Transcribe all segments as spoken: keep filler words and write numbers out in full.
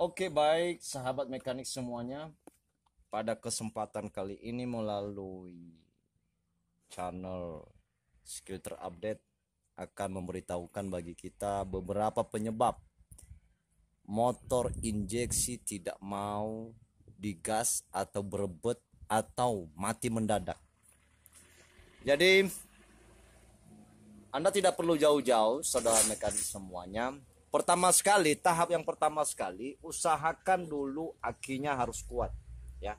Oke, baik sahabat mekanik semuanya. Pada kesempatan kali ini melalui channel Skill Terupdate akan memberitahukan bagi kita beberapa penyebab motor injeksi tidak mau digas atau berebut atau mati mendadak. Jadi Anda tidak perlu jauh-jauh, saudara mekanik semuanya. Pertama sekali, tahap yang pertama sekali, usahakan dulu akinya harus kuat, ya.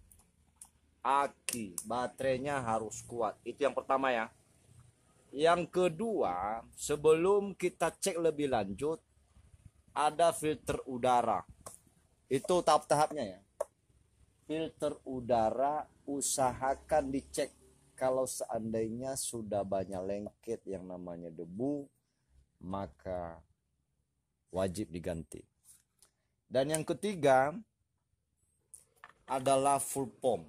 Aki, baterainya harus kuat. Itu yang pertama ya. Yang kedua, sebelum kita cek lebih lanjut, ada filter udara. Itu tahap-tahapnya ya. Filter udara usahakan dicek. Kalau seandainya sudah banyak lengket yang namanya debu, maka wajib diganti. Dan yang ketiga adalah full pump.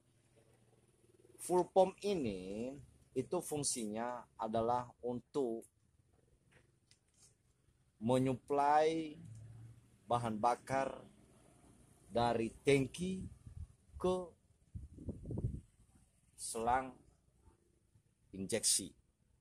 Full pump ini itu fungsinya adalah untuk menyuplai bahan bakar dari tangki ke selang injeksi.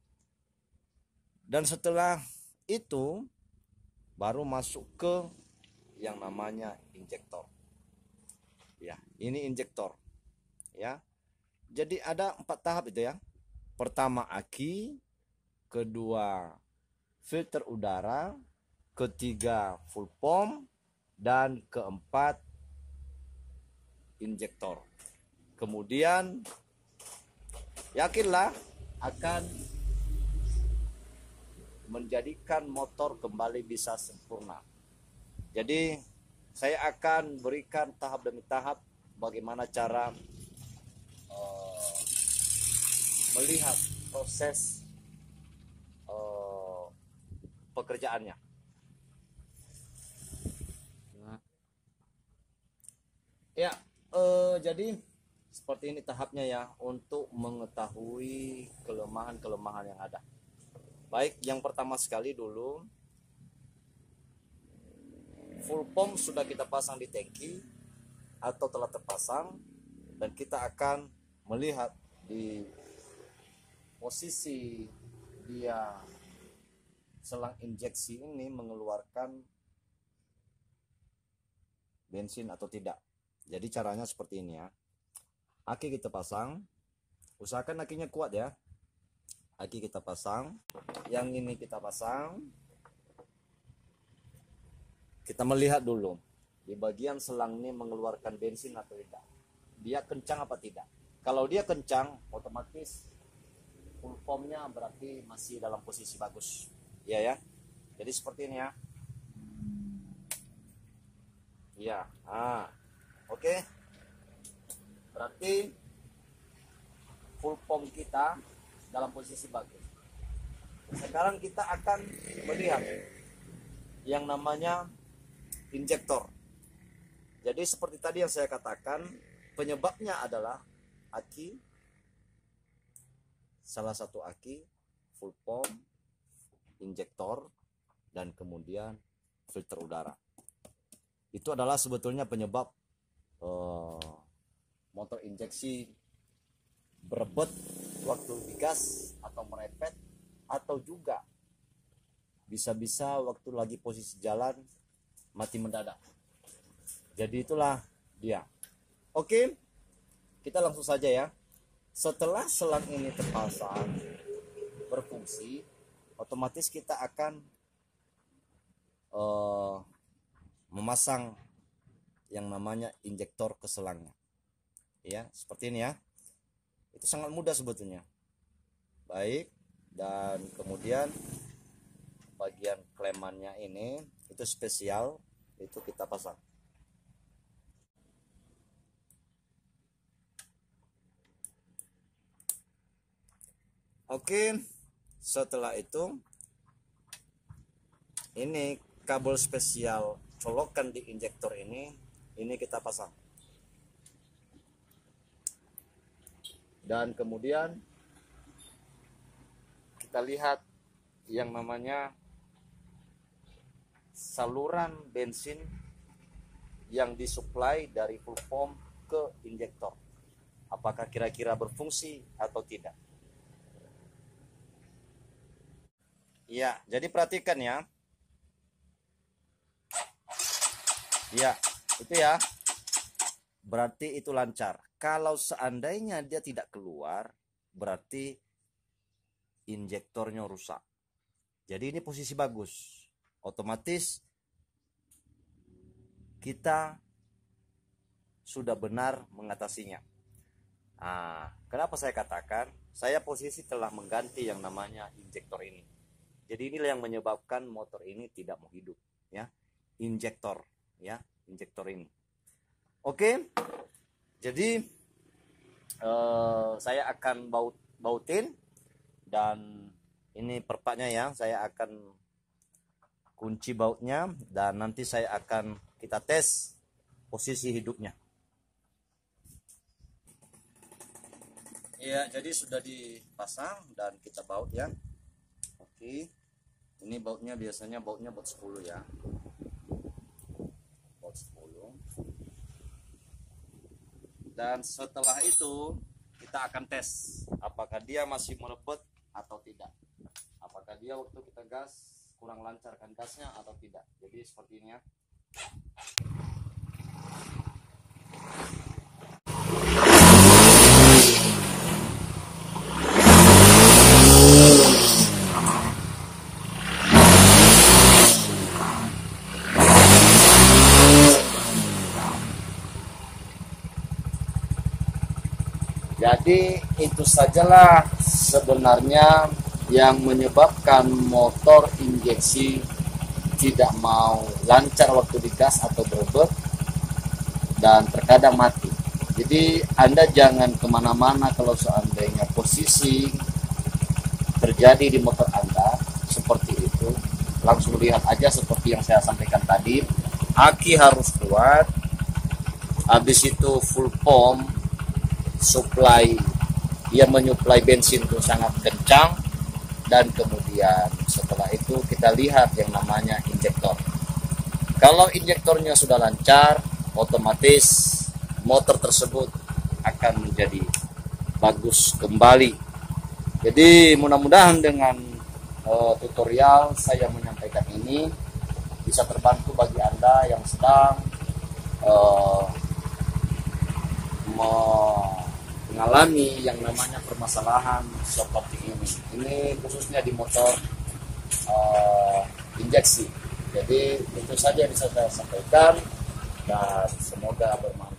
Dan setelah itu baru masuk ke yang namanya injektor. Ya, ini injektor. Ya. Jadi ada empat tahap itu ya. Pertama aki, kedua filter udara, ketiga full pump, dan keempat injektor. Kemudian yakinlah akan menjadikan motor kembali bisa sempurna. Jadi saya akan berikan tahap demi tahap bagaimana cara uh, melihat proses uh, pekerjaannya. Ya, uh, jadi seperti ini tahapnya ya untuk mengetahui kelemahan-kelemahan yang ada. Baik, yang pertama sekali dulu, full pump sudah kita pasang di tangki atau telah terpasang, dan kita akan melihat di posisi dia selang injeksi ini mengeluarkan bensin atau tidak. Jadi caranya seperti ini ya. Aki kita pasang, usahakan akinya kuat ya. Aki kita pasang, yang ini kita pasang. Kita melihat dulu di bagian selang ini mengeluarkan bensin atau tidak. Dia kencang apa tidak? Kalau dia kencang, otomatis full pumpnya berarti masih dalam posisi bagus. Ya ya. Jadi seperti ini ya. Ya. Ah. Oke. Okay. Berarti full pump kita dalam posisi bagus. Sekarang kita akan melihat yang namanya injektor. Jadi seperti tadi yang saya katakan, penyebabnya adalah aki, salah satu aki, full pump, injektor, dan kemudian filter udara. Itu adalah sebetulnya penyebab uh, motor injeksi berebut waktu digas atau merepet, atau juga bisa-bisa waktu lagi posisi jalan mati mendadak. Jadi itulah dia. Oke, kita langsung saja ya. Setelah selang ini terpasang berfungsi, otomatis kita akan uh, memasang yang namanya injektor ke selangnya. Ya, seperti ini ya. Itu sangat mudah sebetulnya. Baik, dan kemudian bagian klemannya ini itu spesial, itu kita pasang. Oke, setelah itu ini kabel spesial colokan di injektor ini, ini kita pasang. Dan kemudian kita lihat yang namanya saluran bensin yang disuplai dari full pump ke injektor. Apakah kira-kira berfungsi atau tidak? Ya, jadi perhatikan ya. Ya, itu ya. Berarti itu lancar. Kalau seandainya dia tidak keluar, berarti injektornya rusak. Jadi ini posisi bagus. Otomatis kita sudah benar mengatasinya. Nah, kenapa saya katakan saya posisi telah mengganti yang namanya injektor ini. Jadi inilah yang menyebabkan motor ini tidak mau hidup, ya. Injektor, ya, injektor ini. Oke. Jadi eh, saya akan baut bautin, dan ini perpaknya ya, saya akan kunci bautnya, dan nanti saya akan kita tes posisi hidupnya. Ya, jadi sudah dipasang dan kita baut ya. Oke. Ini bautnya biasanya bautnya baut sepuluh ya. Baut sepuluh. Dan setelah itu kita akan tes apakah dia masih merebet atau tidak. Apakah dia waktu kita gas kurang lancarkan gasnya atau tidak. Jadi seperti ini ya. Jadi itu sajalah sebenarnya yang menyebabkan motor injeksi tidak mau lancar waktu digas atau berebut dan terkadang mati. Jadi Anda jangan kemana-mana kalau seandainya posisi terjadi di motor Anda seperti itu. Langsung lihat aja seperti yang saya sampaikan tadi. Aki harus kuat, habis itu full pump, supply, dia menyuplai bensin itu sangat kencang, dan kemudian setelah itu kita lihat yang namanya injektor. Kalau injektornya sudah lancar, otomatis motor tersebut akan menjadi bagus kembali. Jadi mudah-mudahan dengan uh, tutorial saya menyampaikan ini bisa terbantu bagi Anda yang sedang uh, mengalami yang namanya permasalahan seperti ini. Ini khususnya di motor uh, injeksi. Jadi itu saja yang bisa saya sampaikan, dan semoga bermanfaat.